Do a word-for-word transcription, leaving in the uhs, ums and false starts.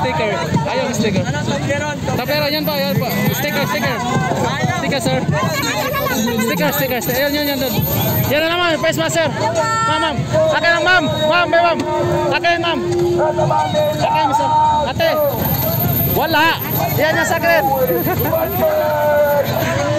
sticker. Ayaw yung sticker. Toblerone, yan po, yan po. Sticker, sticker. Sticker, sir. Sticker, sticker. Ayun, yun, yan doon. Yan na naman, face master. Ma'am, ma'am. Akin lang, ma'am. Ma'am, may ma'am. Akin, ma'am. Akin, sir. Ate. Wala. Yan yung sa akin.